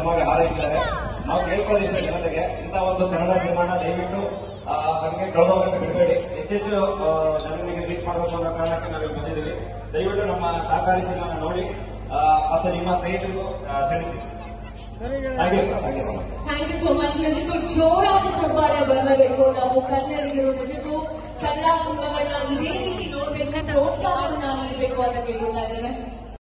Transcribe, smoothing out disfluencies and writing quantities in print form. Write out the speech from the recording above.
ಸಿನಿಮಾಗೆ ಹಾರೈಸಿದ್ದಾರೆ. ನಾವು ಕೇಳ್ಕೊಳ್ಳೋದಿಲ್ಲ ಜನತೆಗೆ, ಇಂಥ ಒಂದು ಕನ್ನಡ ಸಿನಿಮಾನ ದಯವಿಟ್ಟು ನಮಗೆ ಕಳೆದೋಗಕ್ಕೆ ಬಿಡಬೇಡಿ. ಹೆಚ್ಚೆಚ್ಚು ಜನರಿಗೆ ರೀಚ್ ಮಾಡಬೇಕು ಅನ್ನೋ ಕಾರಣಕ್ಕೆ ನಾವಿಲ್ಲಿ ಬಂದಿದ್ದೀವಿ. ದಯವಿಟ್ಟು ನಮ್ಮ ಸಹಕಾರಿ ಸಿನಿಮಾನ ನೋಡಿ ಮತ್ತೆ ನಿಮ್ಮ ಸ್ನೇಹಿತರಿಗೂ ತಿಳಿಸಿ. Thank you sir. Thank you so much. ನಿಜಕ್ಕೂ ಜೋರಾದ ಚಪ್ಪಾಳೆ ಬರಬೇಕು. ನಾವು ಕನ್ನಡಿಗರು ನಿಜಕ್ಕೂ ಕನ್ನಡ ಸಿನಿಮಾಗಳನ್ನ ಇದೇ ರೀತಿ ನೋಡ್ಬೇಕಂತ ಪ್ರೋತ್ಸಾಹವನ್ನ ನೀಡಬೇಕು ಅಂತ ಕೇಳ್ತಾ ಇದ್ದೇನೆ.